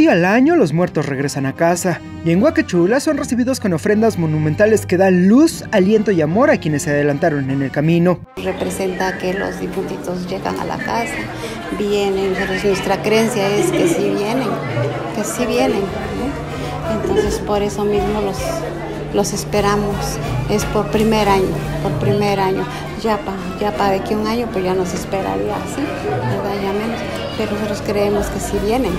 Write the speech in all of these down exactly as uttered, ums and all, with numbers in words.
día al año los muertos regresan a casa, y en Huacachula son recibidos con ofrendas monumentales que dan luz, aliento y amor a quienes se adelantaron en el camino. Representa que los difuntitos llegan a la casa, vienen, pero nuestra creencia es que sí vienen, que sí vienen, ¿no? Entonces por eso mismo los, los esperamos, es por primer año, por primer año. Ya para ya pa de aquí un año pues ya nos esperaría así, ¿verdad? Ya menos, pero nosotros creemos que sí vienen.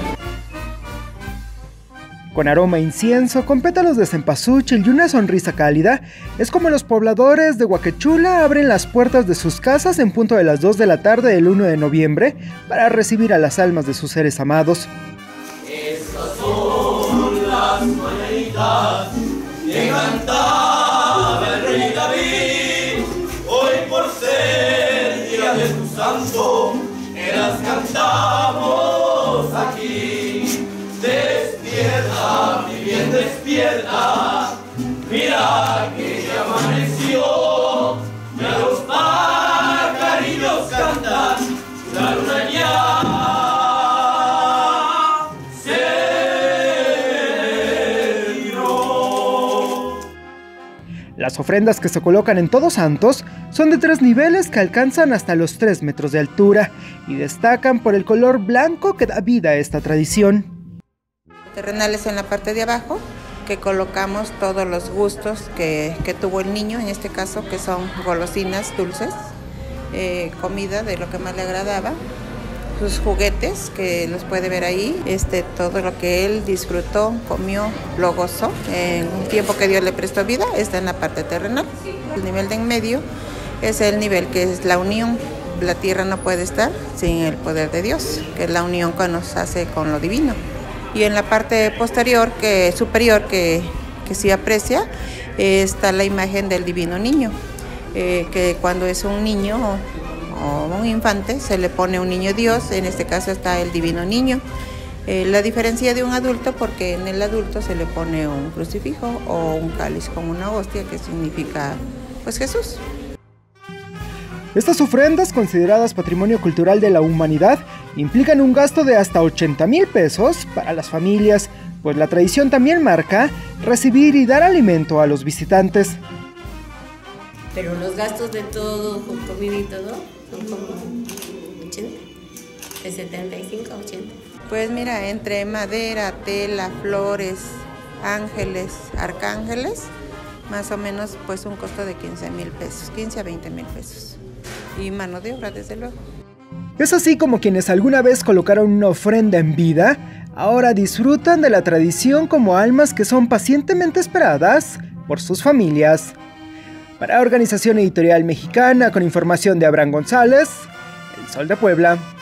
Con aroma a incienso, con pétalos de cempasúchil y una sonrisa cálida, es como los pobladores de Huacachula abren las puertas de sus casas en punto de las dos de la tarde del uno de noviembre para recibir a las almas de sus seres amados. Estas son las mañanitas que cantaba el rey David. Hoy por ser día de tu santo, que las cantamos aquí. Despierta, mi bien, despierta, mira que ya amaneció, ya los pajarillos cantan, la luna ya se dio. Las ofrendas que se colocan en Todos Santos son de tres niveles que alcanzan hasta los tres metros de altura y destacan por el color blanco que da vida a esta tradición. Terrenales en la parte de abajo, que colocamos todos los gustos que, que tuvo el niño, en este caso que son golosinas dulces, eh, comida de lo que más le agradaba, sus juguetes que los puede ver ahí, este, todo lo que él disfrutó, comió, lo gozó, en un tiempo que Dios le prestó vida, está en la parte terrenal. El nivel de en medio es el nivel que es la unión. La tierra no puede estar sin el poder de Dios, que es la unión que nos hace con lo divino. Y en la parte posterior, que superior, que, que sí aprecia, eh, está la imagen del divino niño, eh, que cuando es un niño o, o un infante se le pone un niño Dios, en este caso está el divino niño. Eh, la diferencia de un adulto, porque en el adulto se le pone un crucifijo o un cáliz con una hostia que significa pues Jesús. Estas ofrendas, consideradas Patrimonio Cultural de la Humanidad, implican un gasto de hasta ochenta mil pesos para las familias, pues la tradición también marca recibir y dar alimento a los visitantes. Pero los gastos de todo, con comida y todo, son como ochenta, de setenta y cinco a ochenta. Pues mira, entre madera, tela, flores, ángeles, arcángeles, más o menos pues un costo de quince mil pesos, quince a veinte mil pesos. Y mano de obra, desde luego. Es así como quienes alguna vez colocaron una ofrenda en vida, ahora disfrutan de la tradición como almas que son pacientemente esperadas por sus familias. Para Organización Editorial Mexicana, con información de Abraham González, El Sol de Puebla.